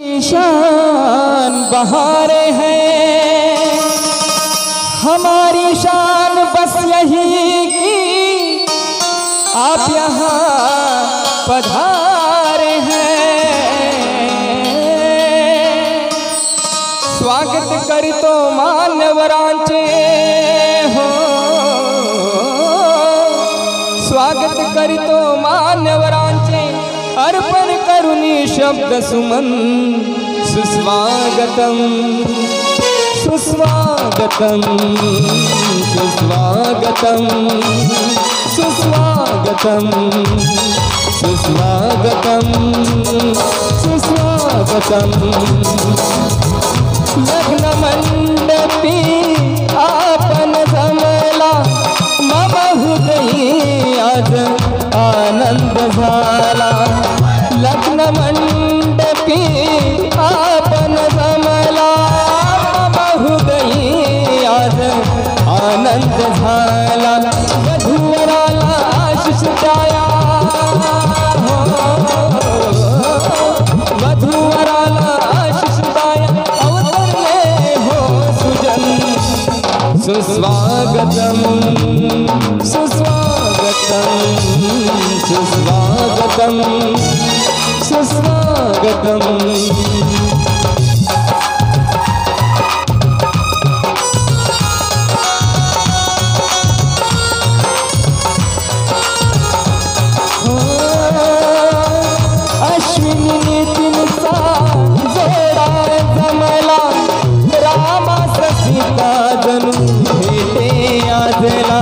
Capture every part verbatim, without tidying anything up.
शान बहारे हैं, हमारी शान बस यही कि आप यहाँ पधारे हैं। स्वागत करीतो मान्यवरांचे हो, स्वागत करीतो मान्यवरांचे, अर्पण करुनी शब्द सुमन सुस्वागतम सुस्वागतम सुस्वागतम सुस्वागतम सुस्वागतम सुस्वागतम। लग्न मंडपी आपण जमला, मम हृदयी आज आनंद झाला। लग्न मंडपी आपण जमला, मम हृदयी आज आनंद झाला। वधूवराला आशीष द्याया, वधूवराला आशीष द्याया, अवतरले हो सुजन। सुस्वागतम सुस्वागतम सुस्वागतम सुस्वागतम। अश्विनी नितीनचा जोडा जमला, रामास सीता जणू भेटे आजला।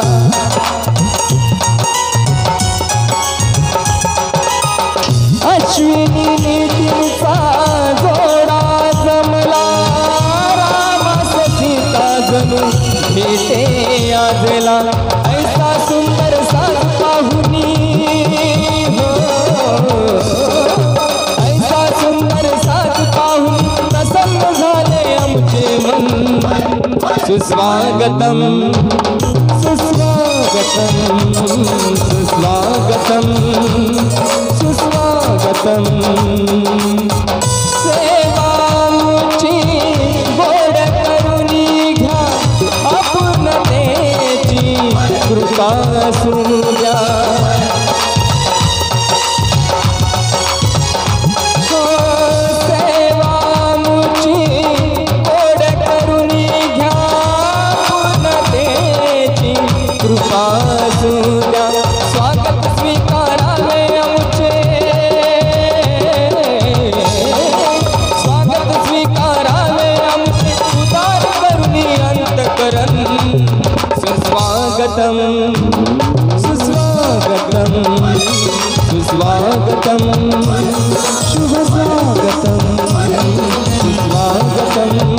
अश्विनी नितीनचा जोडा जमला, रामास सीता जणू भेटे आजला। ऐसा सुंदर साज पाहुनी हो, ऐसा सुंदर साज पाहून प्रसन्न झाले आमचे मन। सुस्वागतम सुस्वागतम सुस्वागतम सुस्वागतम। सेवामुची गोड करुणी घ्या, आपुलतेची कृपा सूर्या। स्वागत स्वीकाराले आमचे, स्वागत स्वीकाराले आमचे, उदार करुणी अंतकरण। सुस्वागतम सुस्वागतम सुस्वागतम शुभ स्वागतम सुस्वागतम।